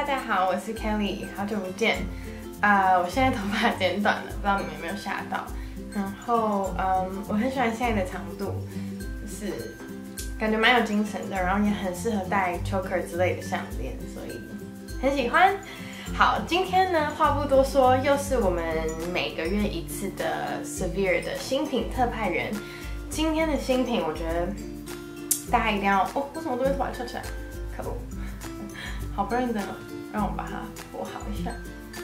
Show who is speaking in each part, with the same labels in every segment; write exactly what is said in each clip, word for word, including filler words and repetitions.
Speaker 1: 家好，我是 Kelly， 好久不见。呃，我现在头发剪短了，不知道你们有没有吓到。然后，嗯，我很喜欢现在的长度，就是感觉蛮有精神的，然后也很适合戴 choker 之类的项链，所以很喜欢。好，今天呢，话不多说，又是我们每个月一次的 Severe 的新品特派员。今天的新品，我觉得大家一定要哦，为什么都会突然翘起来？可恶！好不认真哦，让我把它拨好一下。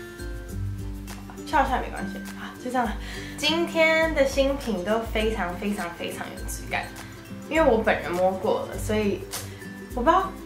Speaker 1: 翘一下没关系，好，就这样。今天的新品都非常非常非常有质感，因为我本人摸过了，所以我不知道，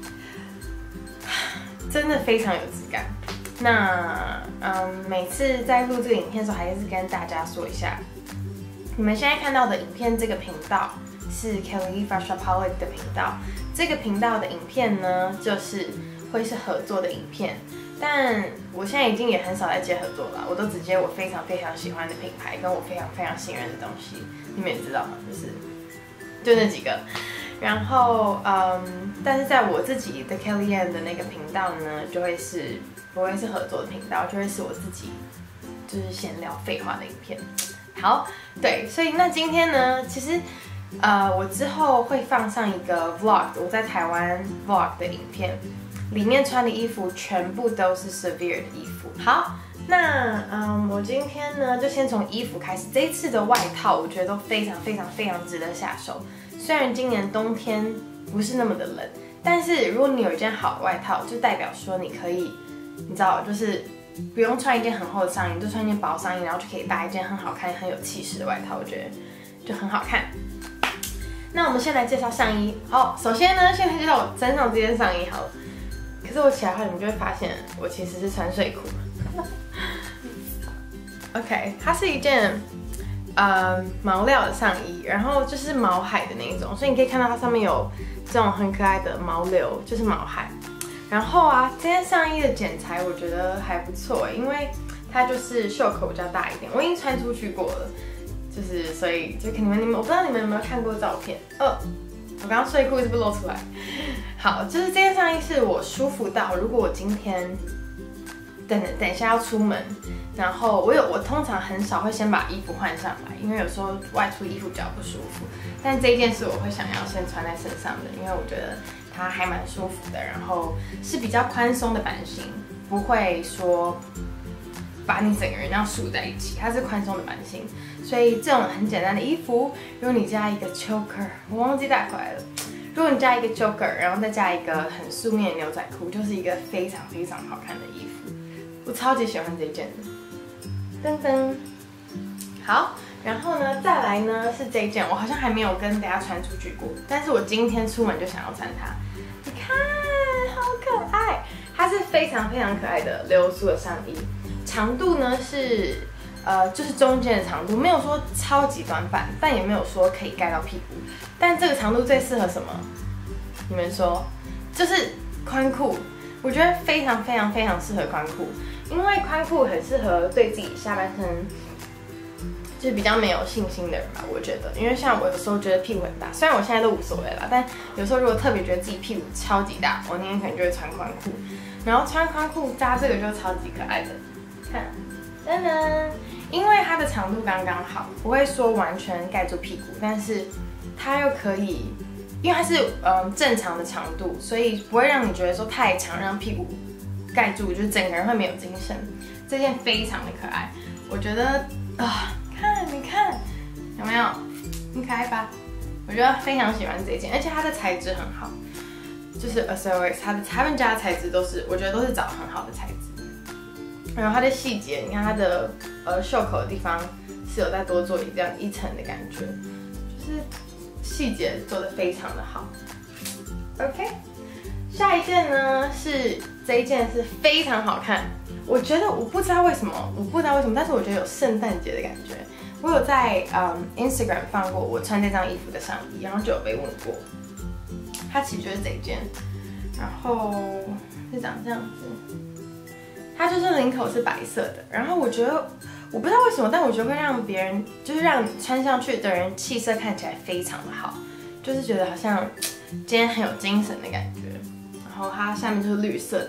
Speaker 1: 真的非常有质感。那嗯，每次在录这个影片的时候，还是跟大家说一下，你们现在看到的影片这个频道是 Kelly Shopaholic 的频道，这个频道的影片呢，就是会是合作的影片。但我现在已经也很少在接合作了，我都只接我非常非常喜欢的品牌，跟我非常非常信任的东西。你们也知道吗？就是就那几个。然后嗯，但是在我自己的 Kelly Ann 的那个频道呢，就会是不会是合作的频道，就会是我自己就是闲聊废话的影片。好，对，所以那今天呢，其实呃，我之后会放上一个 vlog， 我在台湾 vlog 的影片。里面穿的衣服全部都是 Severe 的衣服。好，那嗯，我今天呢就先从衣服开始。这一次的外套我觉得都非常非常非常值得下手。虽然今年冬天不是那么的冷，但是如果你有一件好的外套，就代表说你可以，你知道，就是不用穿一件很厚的上衣，就穿一件薄上衣，然后就可以搭一件很好看、很有气势的外套，我觉得就很好看。那我们先来介绍上衣。好，首先呢，先来介绍我身上这件上衣好了。可是我起来后，你们就会发现我其实是穿睡裤。OK， 它是一件呃毛料的上衣，然后就是毛海的那一种，所以你可以看到它上面有这种很可爱的毛流，就是毛海。然后啊，这件上衣的剪裁我觉得还不错，因为它就是袖口比较大一点，我已经穿出去过了，就是所以就你们你们我不知道你们有没有看过照片哦。我刚刚睡裤是不是露出来？好，就是这件上衣是我舒服到，如果我今天等等一下要出门，然后我有我通常很少会先把衣服换上来，因为有时候外出衣服比较不舒服。但这一件是我会想要先穿在身上的，因为我觉得它还蛮舒服的，然后是比较宽松的版型，不会说把你整个人要束在一起，它是宽松的版型。所以这种很简单的衣服，如果你加一个 choker， 我忘记带回来了。如果你加一个 choker， 然后再加一个很素面的牛仔裤，就是一个非常非常好看的衣服。我超级喜欢这件的。噔噔，好，然后呢，再来呢是这一件，我好像还没有跟大家穿出去过，但是我今天出门就想要穿它。你看，好可爱！它是非常非常可爱的流苏的上衣，长度呢是。呃，就是中间的长度，没有说超级短版，但也没有说可以盖到屁股。但这个长度最适合什么？你们说，就是宽裤。我觉得非常非常非常适合宽裤，因为宽裤很适合对自己下半身就是比较没有信心的人吧。我觉得，因为像我有时候觉得屁股很大，虽然我现在都无所谓啦，但有时候如果特别觉得自己屁股超级大，我那天可能就会穿宽裤，然后穿宽裤加这个就超级可爱的，看。噔噔，因为它的长度刚刚好，不会说完全盖住屁股，但是它又可以，因为它是嗯正常的长度，所以不会让你觉得说太长，让屁股盖住，就是整个人会没有精神。这件非常的可爱，我觉得啊，看你看有没有很可爱吧？我觉得非常喜欢这件，而且它的材质很好，就是 A S O X 它的他们家的材质都是，我觉得都是找很好的材质。然后它的细节，你看它的呃袖口的地方是有再多做一这样一层的感觉，就是细节做得非常的好。OK， 下一件呢是这一件是非常好看，我觉得我不知道为什么，我不知道为什么，但是我觉得有圣诞节的感觉。我有在嗯 Instagram 放过我穿这张衣服的上衣，然后就有被问过。它其实就是这一件，然后是长这样子。它就是领口是白色的，然后我觉得我不知道为什么，但我觉得会让别人就是让穿上去的人气色看起来非常的好，就是觉得好像今天很有精神的感觉。然后它下面就是绿色的嘛，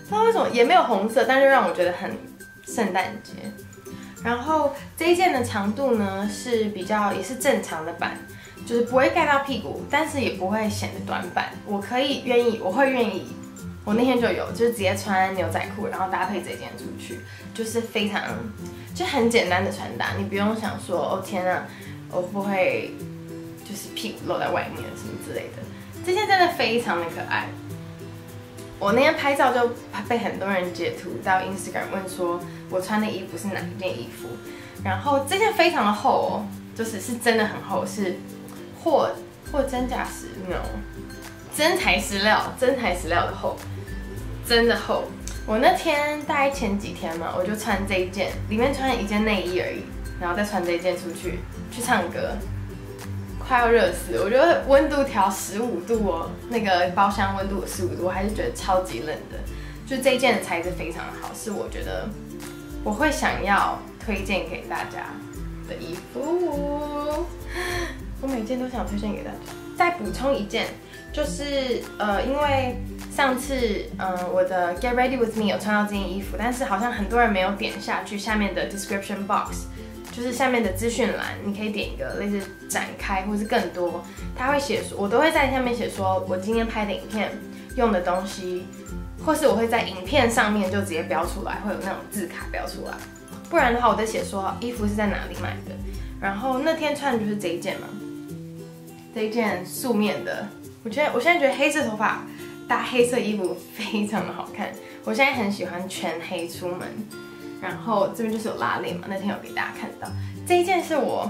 Speaker 1: 不知道为什么也没有红色，但就让我觉得很圣诞节。然后这一件的长度呢是比较也是正常的版，就是不会盖到屁股，但是也不会显得短版。我可以愿意，我会愿意。我那天就有，就是直接穿牛仔裤，然后搭配这件出去，就是非常就很简单的穿搭，你不用想说哦天啊，我不会就是屁股露在外面什么之类的。这件真的非常的可爱。我那天拍照就被很多人截图到 Instagram 问说我穿的衣服是哪一件衣服，然后这件非常的厚哦，就是是真的很厚，是货货真价实 no 真材实料，真材实料的厚，真的厚。我那天大概前几天嘛，我就穿这一件，里面穿一件内衣而已，然后再穿这一件出去去唱歌，快要热死了。我觉得温度调十五度哦，那个包厢温度十五度，我还是觉得超级冷的。就这一件的材质非常的好，是我觉得我会想要推荐给大家的衣服。我每件都想推荐给大家。再补充一件。就是呃，因为上次嗯、呃、我的 Get Ready With Me 有穿到这件衣服，但是好像很多人没有点下去下面的 description box， 就是下面的资讯栏，你可以点一个类似展开或是更多，他会写说，我都会在下面写说我今天拍的影片用的东西，或是我会在影片上面就直接标出来，会有那种字卡标出来，不然的话我在写说衣服是在哪里买的。然后那天穿的就是这一件嘛，这一件素面的。我觉得我现在觉得黑色头发搭黑色衣服非常的好看，我现在很喜欢全黑出门。然后这边就是有拉链嘛，那天有给大家看到。这一件是我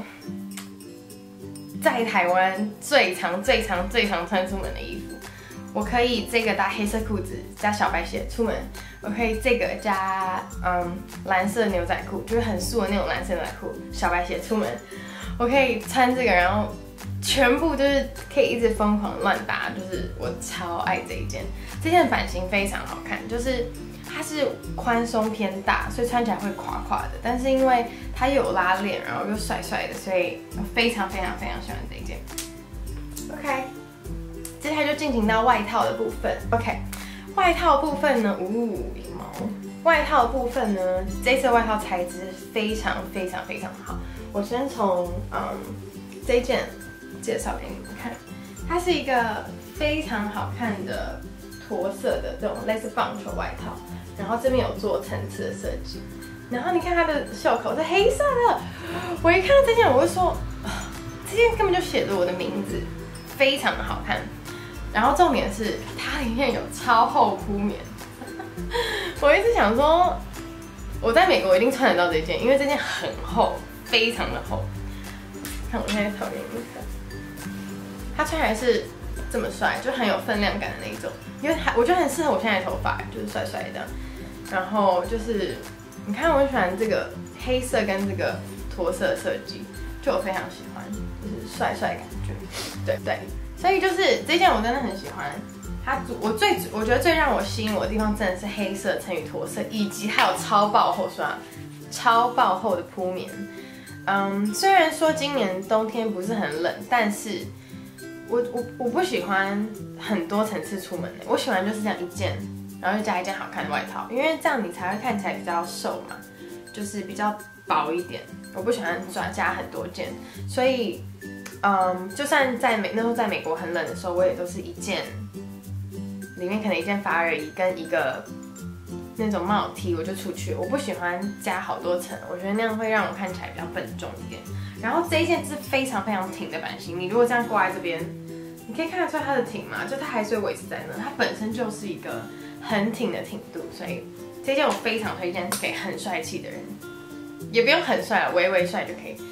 Speaker 1: 在台湾最常、最常、最常穿出门的衣服。我可以这个搭黑色裤子加小白鞋出门，我可以这个加嗯蓝色牛仔裤，就是很素的那种蓝色牛仔裤，小白鞋出门。我可以穿这个，然后。全部就是可以一直疯狂乱搭，就是我超爱这一件。这件版型非常好看，就是它是宽松偏大，所以穿起来会垮垮的。但是因为它又有拉链，然后又帅帅的，所以我非常非常非常喜欢这一件。OK， 接下来就进行到外套的部分。OK， 外套部分呢，呜、哦，羽毛。外套的部分呢，这次外套材质非常非常非常好。我先从嗯这一件。介绍给你们看，它是一个非常好看的驼色的这种类似棒球外套，然后这边有做层次的设计，然后你看它的袖口是黑色的，我一看到这件我会说，这件根本就写着我的名字，非常的好看。然后重点是它里面有超厚铺棉，我一直想说，我在美国一定穿得到这件，因为这件很厚，非常的厚。看我现在套给你们看。它穿起来是这么帅，就很有分量感的那一种，因为我觉得很适合我现在的头发，就是帅帅的。然后就是你看，我很喜欢这个黑色跟这个驼色的设计，就我非常喜欢，就是帅帅的感觉。对对，所以就是这件我真的很喜欢。它我最我觉得最让我吸引我的地方真的是黑色乘以驼色，以及还有超爆厚刷、超爆厚的铺棉。嗯，虽然说今年冬天不是很冷，但是。我我我不喜欢很多层次出门的，我喜欢就是这样一件，然后就加一件好看的外套，因为这样你才会看起来比较瘦嘛，就是比较薄一点。我不喜欢抓加很多件，所以嗯，就算在美那时候在美国很冷的时候，我也都是一件，里面可能一件发热衣跟一个那种帽 T 我就出去。我不喜欢加好多层，我觉得那样会让我看起来比较笨重一点。然后这一件是非常非常挺的版型，你如果这样挂在这边，你可以看得出来它的挺嘛，就它还是会维持在那，它本身就是一个很挺的挺度，所以这件我非常推荐给很帅气的人，也不用很帅，微微帅就可以。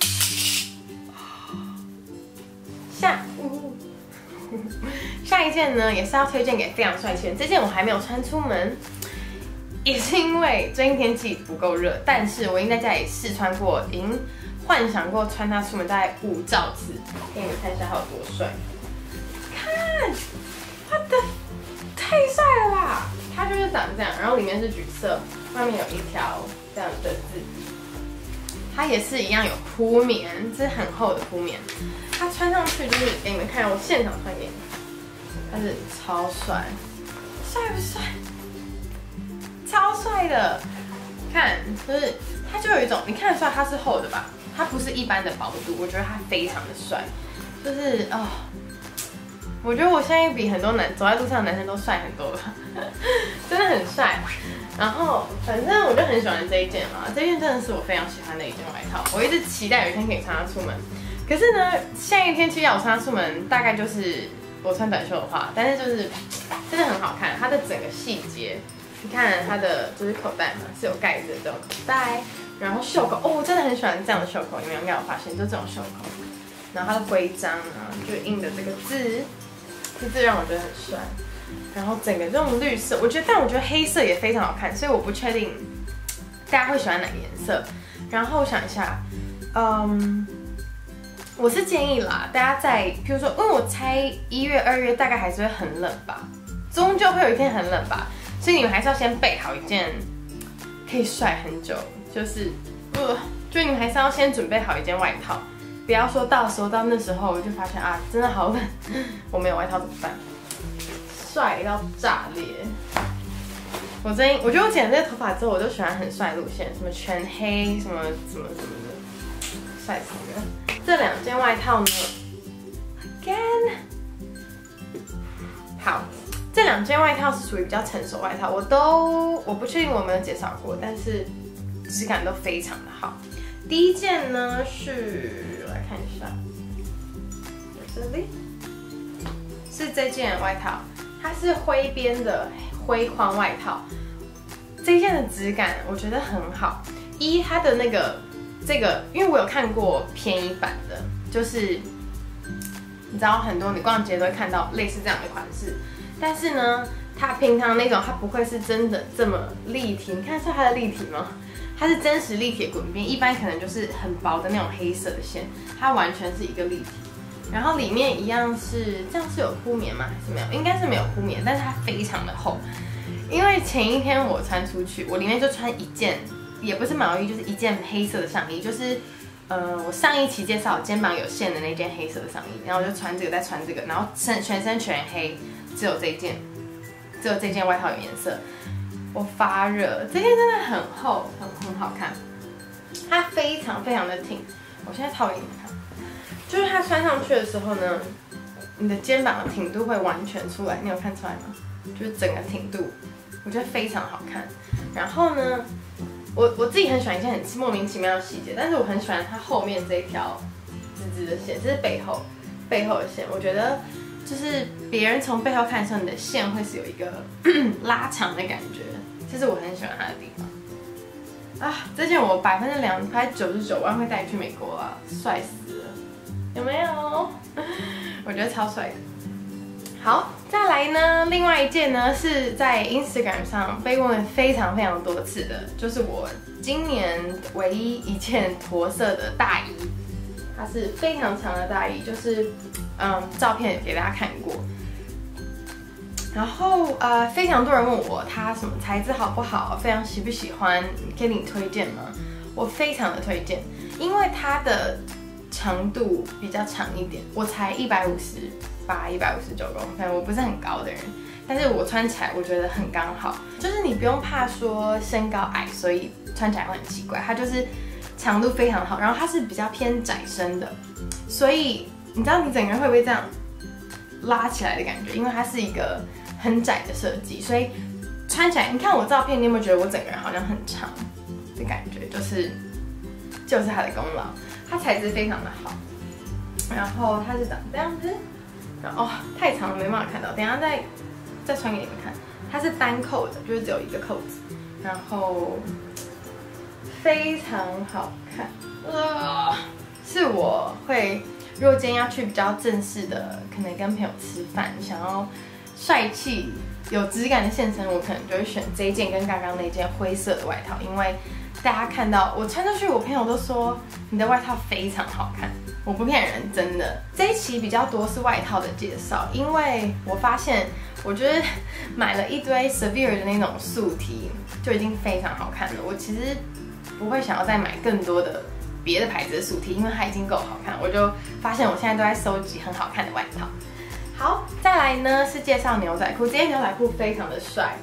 Speaker 1: 下，下一件呢也是要推荐给非常帅气的人，这件我还没有穿出门。也是因为最近天气不够热，但是我已经在家里试穿过，已经幻想过穿它出门大概五兆次，给你们看一下它有多帅。看，我的太帅了吧！它就是长这样，然后里面是橘色，外面有一条这样的字。它也是一样有铺棉，这是很厚的铺棉。它穿上去就是给你们看，我现场穿给你们，它是超帅，帅不帅？ 帅的。看，就是它就有一种，你看得出来它是厚的吧？它不是一般的薄度，我觉得它非常的帅，就是哦。我觉得我现在比很多男走在路上的男生都帅很多了，真的很帅。然后反正我就很喜欢这一件嘛，这件真的是我非常喜欢的一件外套，我一直期待有一天可以穿它出门。可是呢，现在天气要我穿它出门，大概就是我穿短袖的话，但是就是真的很好看，它的整个细节，你看它的就是口袋嘛，是有盖子的这种口袋，然后袖口，哦，我真的很喜欢这样的袖口，你们应该有发现，就这种袖口。然后它的徽章啊，就印的这个字。这字让我觉得很帅，然后整个这种绿色，我觉得，但我觉得黑色也非常好看，所以我不确定大家会喜欢哪个颜色。然后我想一下，嗯，我是建议啦，大家在，譬如说，因为我猜一月、二月大概还是会很冷吧，终究会有一天很冷吧，所以你们还是要先备好一件可以晒很久，就是，呃，就你们还是要先准备好一件外套。不要说到时候到那时候我就发现啊，真的好冷，我没有外套怎么办？帅到炸裂！我最近我觉得我剪了这个头发之后，我就喜欢很帅路线，什么全黑，什么什么什么的，帅死了！这两件外套呢 ，again， 好，这两件外套是属于比较成熟外套，我都我不确定我有没有介绍过，但是质感都非常的好。第一件呢是，我来看一下，这里是这件外套，它是灰边的灰框外套。这一件的质感我觉得很好，一它的那个这个，因为我有看过便宜版的，就是你知道很多你逛街都会看到类似这样的款式，但是呢，它平常那种它不会是真的这么立体，你看得出它的立体吗？它是真实立体的滚边，一般可能就是很薄的那种黑色的线，它完全是一个立体。然后里面一样是，这样是有铺棉吗？还是没有？应该是没有铺棉，但是它非常的厚。因为前一天我穿出去，我里面就穿一件，也不是毛衣，就是一件黑色的上衣，就是呃我上一期介绍肩膀有线的那件黑色的上衣，然后我就穿这个，再穿这个，然后身全身全黑，只有这件，只有这件外套有颜色。我发热，这件真的很厚，很很好看，它非常非常的挺。我现在套给你们看，就是它穿上去的时候呢，你的肩膀的挺度会完全出来，你有看出来吗？就是整个挺度，我觉得非常好看。然后呢，我我自己很喜欢一件很莫名其妙的细节，但是我很喜欢它后面这一条直直的线，这是背后背后的线，我觉得。就是别人从背后看的时候，你的线会是有一个拉长的感觉，这是我很喜欢它的地方。啊，这件我百分之两百九十九万会带去美国啊，帅死了，有没有？我觉得超帅的。好，再来呢，另外一件呢是在 Instagram 上被问非常非常多次的，就是我今年唯一一件驼色的大衣，它是非常长的大衣，就是。嗯，照片给大家看过，然后呃，非常多人问我它什么材质好不好，非常喜不喜欢，给你推荐吗？我非常的推荐，因为它的长度比较长一点，我才一百五十八、一百五十九公分，我不是很高的人，但是我穿起来我觉得很刚好，就是你不用怕说身高矮，所以穿起来会很奇怪，它就是长度非常好，然后它是比较偏窄身的，所以。你知道你整个人会不会这样拉起来的感觉？因为它是一个很窄的设计，所以穿起来，你看我照片，你有没有觉得我整个人好像很长的感觉？就是就是它的功劳，它材质非常的好，然后它是长这样子，然后、哦、太长了没办法看到，等一下再再穿给你们看。它是单扣的，就是只有一个扣子，然后非常好看，呃，是我会。如果今天要去比较正式的，可能跟朋友吃饭，想要帅气、有质感的现身，我可能就会选这一件跟刚刚那件灰色的外套，因为大家看到我穿出去，我朋友都说你的外套非常好看，我不骗人，真的。这一期比较多是外套的介绍，因为我发现，我觉得买了一堆 Severe 的那种素 T 就已经非常好看了，我其实不会想要再买更多的。别的牌子的素 T， 因为它已经够好看，我就发现我现在都在收集很好看的外套。好，再来呢是介绍牛仔裤，这件牛仔裤非常的帅，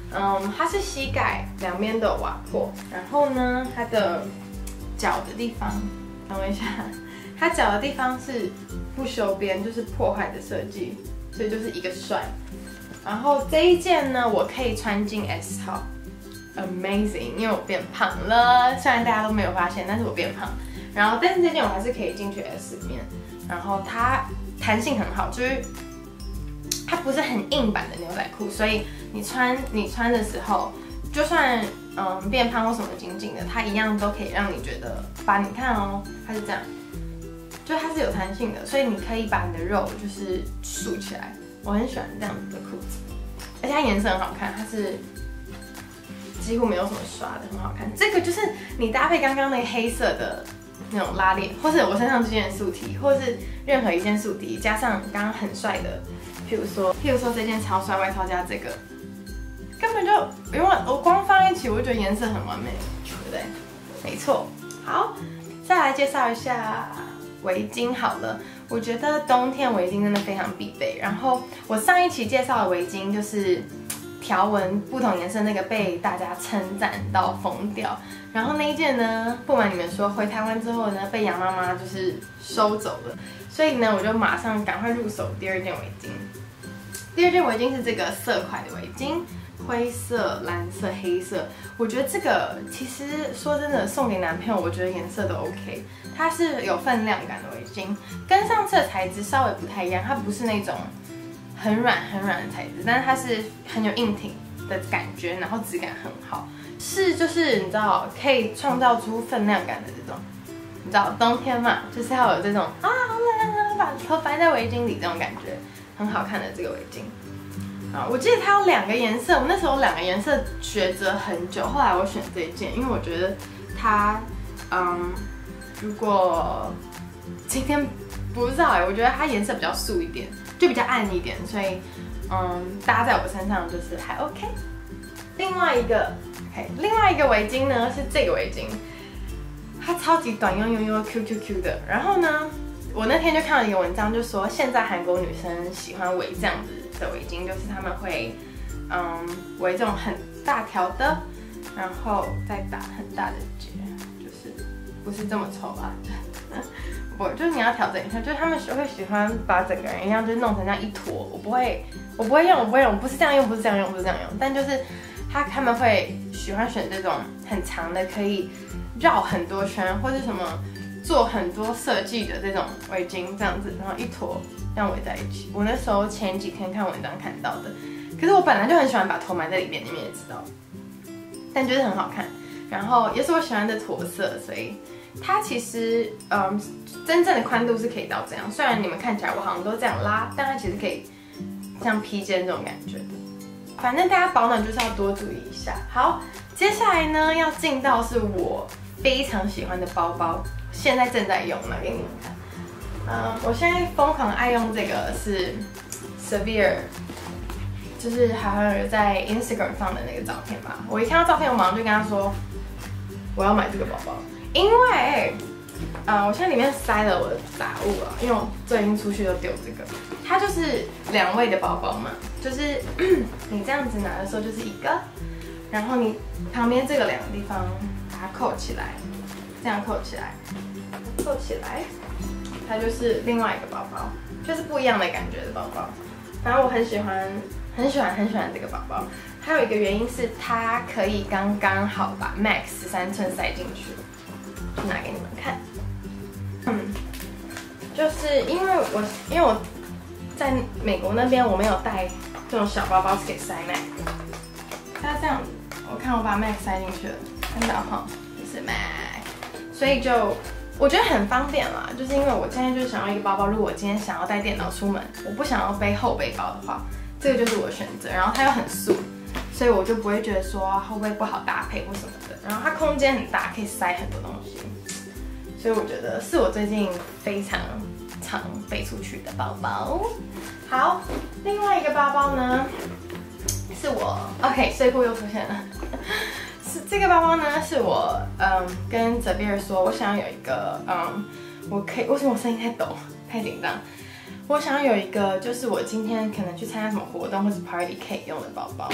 Speaker 1: 嗯，它是膝盖两边都有挖破，然后呢，它的脚的地方，等我一下，它脚的地方是不修边，就是破坏的设计，所以就是一个帅。然后这一件呢，我可以穿进 S 号 ，amazing， 因为我变胖了，虽然大家都没有发现，但是我变胖。然后，但是这件我还是可以进去 S 里面，然后它弹性很好，就是它不是很硬版的牛仔裤，所以你穿你穿的时候，就算嗯变胖或什么紧紧的，它一样都可以让你觉得，把你看哦，它是这样，就它是有弹性的，所以你可以把你的肉就是竖起来。我很喜欢这样子的裤子，而且它颜色很好看，它是几乎没有什么刷的，很好看。这个就是你搭配刚刚那个黑色的那种拉链，或是我身上这件素 T， 或是任何一件素 T， 加上刚刚很帅的，譬如说譬如说这件超帅外套加这个，根本就因为我光放一起，我就觉得颜色很完美，对不对？没错。好，再来介绍一下围巾好了。我觉得冬天围巾真的非常必备。然后我上一期介绍的围巾就是条纹不同颜色那个，被大家称赞到疯掉。然后那一件呢，不瞒你们说，回台湾之后呢，被杨妈妈就是收走了。所以呢，我就马上赶快入手第二件围巾。第二件围巾是这个色块的围巾。灰色、蓝色、黑色，我觉得这个其实说真的，送给男朋友，我觉得颜色都 OK。它是有分量感的围巾，跟上次的材质稍微不太一样，它不是那种很软很软的材质，但是它是很有硬挺的感觉，然后质感很好，是就是你知道可以创造出分量感的这种，你知道冬天嘛，就是要有这种啊好冷啊，把头翻在围巾里这种感觉，很好看的这个围巾。啊，我记得它有两个颜色，我那时候两个颜色抉择很久，后来我选这一件，因为我觉得它，嗯，如果今天不知道哎，我觉得它颜色比较素一点，就比较暗一点，所以嗯，搭在我身上就是还 OK。另外一个 ，OK， 另外一个围巾呢是这个围巾，它超级短，用用用 Q Q Q 的。然后呢，我那天就看了一个文章，就说现在韩国女生喜欢围这样子的围巾，就是他们会，嗯，围这种很大条的，然后再打很大的结，就是不是这么丑吧？不，就是你要调整一下，就是他们会喜欢把整个人一样，就是弄成这样一坨。我不会，我不会用，我不会用，不是这样用，不是这样用，不是这样用，但就是他他们会喜欢选这种很长的，可以绕很多圈，或是什么做很多设计的这种围巾，这样子，然后一坨。这样围在一起，我那时候前几天看文章看到的，可是我本来就很喜欢把头埋在里面，你们也知道，但觉得很好看，然后也是我喜欢的驼色，所以它其实嗯真正的宽度是可以到这样，虽然你们看起来我好像都这样拉，但它其实可以像披肩这种感觉的。反正大家保暖就是要多注意一下。好，接下来呢要进到是我非常喜欢的包包，现在正在用，拿给你们看。嗯，我现在疯狂爱用这个是 Severe， 就是好像有在 Instagram 放的那个照片吧。我一看到照片，我马上就跟他说我要买这个包包，因为呃我现在里面塞了我的杂物啊，因为我最近出去都丢这个。它就是两位的包包嘛，就是你这样子拿的时候就是一个，然后你旁边这个两个地方把它扣起来，这样扣起来，扣起来。它就是另外一个包包，就是不一样的感觉的包包。反正我很喜欢，很喜欢，很喜欢这个包包。还有一个原因是它可以刚刚好把 Max 十三寸塞进去，拿给你们看。嗯，就是因为我因为我在美国那边我没有带这种小包包是可以塞 Mac， 它这样子，我看我把 Mac 塞进去了，看到哈，就是 Mac， 所以就。我觉得很方便啦，就是因为我现在就是想要一个包包，如果我今天想要带电脑出门，我不想要背后背包的话，这个就是我的选择。然后它又很素，所以我就不会觉得说会不会不好搭配或什么的。然后它空间很大，可以塞很多东西，所以我觉得是我最近非常常背出去的包包。好，另外一个包包呢，是我 OK 睡裤又出现了。是这个包包呢，是我嗯跟泽比尔说，我想要有一个嗯，我可以为什么我声音太抖，太紧张？我想要有一个，就是我今天可能去参加什么活动或是 party 可以用的包包。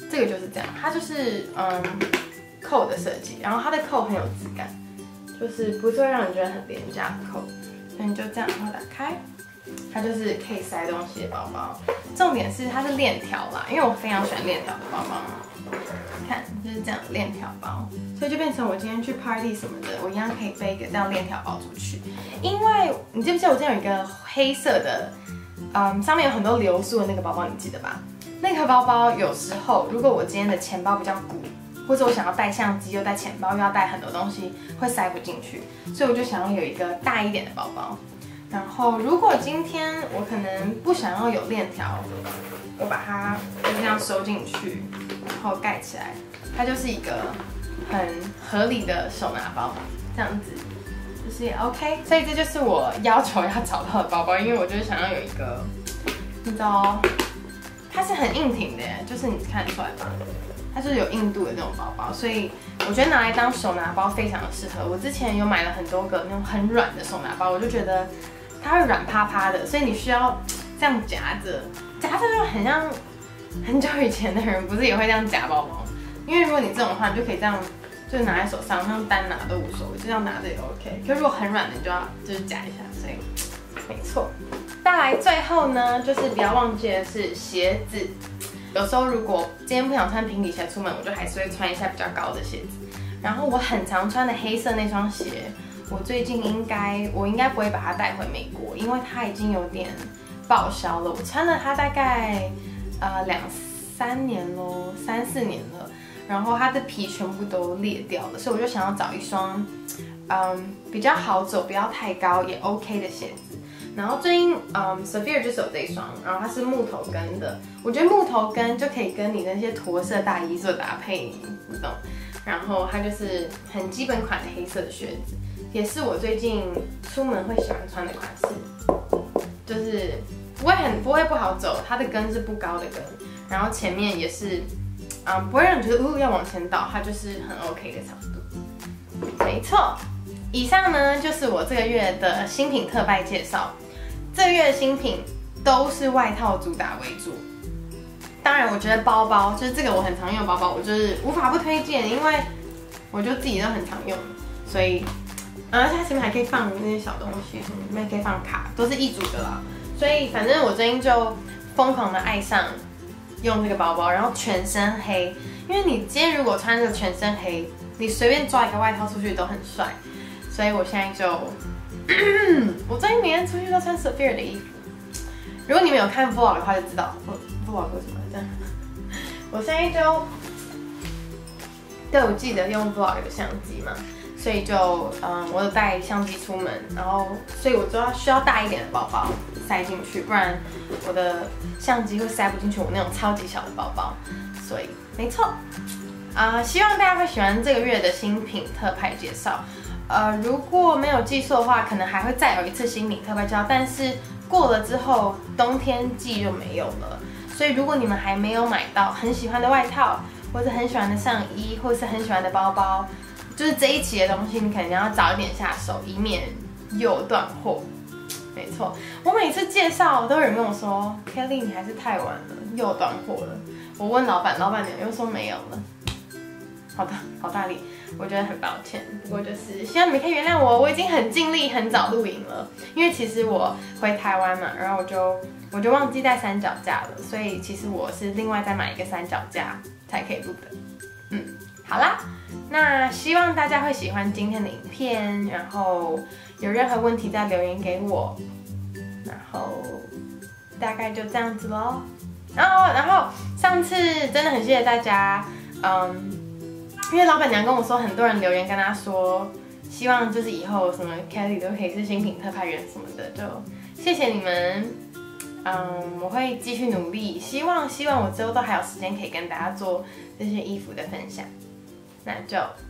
Speaker 1: 这个就是这样，它就是嗯扣的设计，然后它的扣很有质感，就是不是会让人觉得很廉价的扣，所以你就这样然后打开，它就是可以塞东西的包包。重点是它是链条啦，因为我非常喜欢链条的包包嘛。看就是这样链条包，所以就变成我今天去 party 什么的，我一样可以背一个这样链条包出去。因为你记不记得我这边有一个黑色的，嗯，上面有很多流苏的那个包包，你记得吧？那个包包有时候如果我今天的钱包比较鼓，或者我想要带相机又带钱包又要带很多东西，会塞不进去，所以我就想要有一个大一点的包包。然后如果今天我可能不想要有链条，我把它就这样收进去，然后盖起来，它就是一个很合理的手拿包，这样子就是也 OK。所以这就是我要求要找到的包包，因为我就是想要有一个，你知道，它是很硬挺的耶，就是你看得出来吧？它就是有硬度的那种包包，所以我觉得拿来当手拿包非常的适合。我之前有买了很多个那种很软的手拿包，我就觉得它会软趴趴的，所以你需要这样夹着，夹着就很像很久以前的人不是也会这样夹包包？因为如果你这种的话，你就可以这样就拿在手上，像单拿都无所谓，就这样拿着也 OK。可是如果很软的，你就要就是夹一下，所以没错。再来最后呢，就是不要忘记的是鞋子。有时候如果今天不想穿平底鞋出门，我就还是会穿一下比较高的鞋子。然后我很常穿的黑色那双鞋，我最近应该我应该不会把它带回美国，因为它已经有点报销了。我穿了它大概呃两三年咯，三四年了。然后它的皮全部都裂掉了，所以我就想要找一双嗯比较好走、不要太高也 OK 的鞋子。然后最近，嗯 ，Saphir 就是有这一双，然后它是木头跟的，我觉得木头跟就可以跟你的那些驼色大衣做搭配，你懂？然后它就是很基本款的黑色的靴子，也是我最近出门会喜欢穿的款式，就是不会很不会不好走，它的跟是不高的跟，然后前面也是，嗯，不会让你觉得哦要往前倒，它就是很 OK 的长度，没错。以上呢就是我这个月的新品特卖介绍。这个月的新品都是外套主打为主。当然，我觉得包包就是这个我很常用的包包，我就是无法不推荐，因为我就自己都很常用，所以，而且它前面还可以放那些小东西，什么里面可以放卡，都是一组的啦。所以反正我最近就疯狂的爱上用这个包包，然后全身黑，因为你今天如果穿这个全身黑，你随便抓一个外套出去都很帅。所以我现在就，我最近每天出去都穿 Saphir 的衣服。如果你们有看 vlog 的话，就知道 vlog 为什么这样。我现在就都有记得用 vlog 的相机嘛，所以就嗯，我有带相机出门，然后所以我就要需要大一点的包包塞进去，不然我的相机会塞不进去我那种超级小的包包。所以没错，啊、呃，希望大家会喜欢这个月的新品特派介绍。呃，如果没有记错的话，可能还会再有一次新品特别介绍，但是过了之后，冬天季就没有了。所以如果你们还没有买到很喜欢的外套，或者很喜欢的上衣，或是很喜欢的包包，就是这一期的东西，你可能要早一点下手，以免又断货。没错，我每次介绍都有人跟我说 ，Kelly 你还是太晚了，又断货了。我问老板，老板娘又说没有了。好的，好大力，我觉得很抱歉。不过就是希望你们可以原谅我，我已经很尽力很早录影了，因为其实我回台湾嘛，然后我就我就忘记带三脚架了，所以其实我是另外再买一个三脚架才可以录的。嗯，好啦，那希望大家会喜欢今天的影片，然后有任何问题再留言给我，然后大概就这样子咯。然后然后上次真的很谢谢大家，嗯。因为老板娘跟我说，很多人留言跟她说，希望就是以后什么 Kelly 都可以是新品特派员什么的，就谢谢你们。嗯，我会继续努力，希望希望我之后都还有时间可以跟大家做这些衣服的分享。那就